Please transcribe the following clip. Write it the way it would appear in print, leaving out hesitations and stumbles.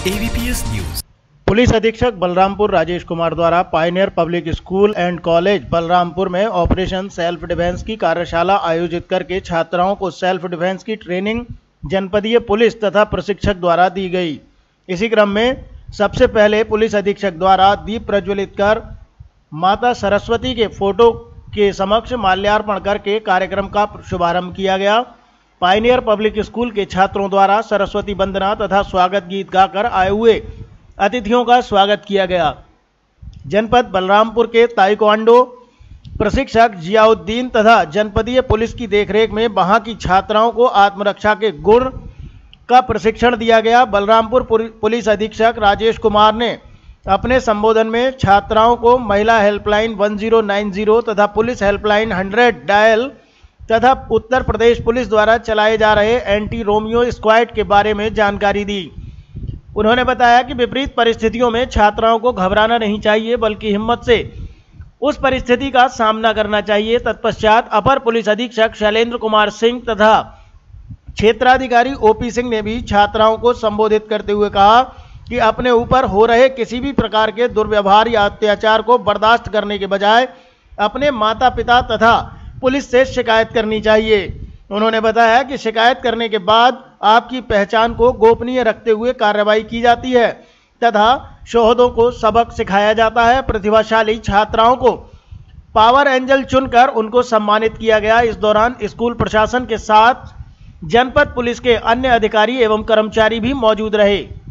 AVPS news. Police अधीक्षक बलरामपुर राजेश कुमार द्वारा pioneer public school and college Balrampur में ऑपरेशन सेल्फ डिफेंस की कार्यशाला आयोजित करके छात्राओं को सेल्फ डिफेंस की ट्रेनिंग जनपदीय पुलिस तथा प्रशिक्षक द्वारा दी गई। इसी क्रम में सबसे पहले पुलिस अधीक्षक द्वारा दीप प्रज्वलित कर माता सरस्वती के फोटो के समक्ष माल्यार्पण करके कार्यक्रम का शुभारंभ किया गया। पायनियर पब्लिक स्कूल के छात्रों द्वारा सरस्वती वंदना तथा स्वागत गीत गाकर आए हुए अतिथियों का स्वागत किया गया। जनपद बलरामपुर के ताइक्वांडो प्रशिक्षक जियाउद्दीन तथा जनपदीय पुलिस की देखरेख में वहां की छात्राओं को आत्मरक्षा के गुण का प्रशिक्षण दिया गया। बलरामपुर पुलिस अधीक्षक राजेश कुमार ने अपने संबोधन में छात्राओं को महिला हेल्पलाइन 1090 तथा पुलिस हेल्पलाइन 100 डायल तथा उत्तर प्रदेश पुलिस द्वारा चलाए जा रहे एंटी रोमियो स्क्वाड के बारे में जानकारी दी। उन्होंने बताया कि विपरीत परिस्थितियों में छात्राओं को घबराना नहीं चाहिए, बल्कि हिम्मत से उस परिस्थिति का सामना करना चाहिए। तत्पश्चात अपर पुलिस अधीक्षक शैलेंद्र कुमार सिंह तथा क्षेत्राधिकारी ओपी सिंह ने भी छात्राओं को संबोधित करते हुए कहा कि अपने ऊपर हो रहे किसी भी प्रकार के दुर्व्यवहार या अत्याचार को बर्दाश्त करने के बजाय अपने माता पिता तथा पुलिस से शिकायत करनी चाहिए। उन्होंने बताया कि शिकायत करने के बाद आपकी पहचान को गोपनीय रखते हुए कार्रवाई की जाती है तथा शोहदों को सबक सिखाया जाता है। प्रतिभाशाली छात्राओं को पावर एंजल चुनकर उनको सम्मानित किया गया। इस दौरान स्कूल प्रशासन के साथ जनपद पुलिस के अन्य अधिकारी एवं कर्मचारी भी मौजूद रहे।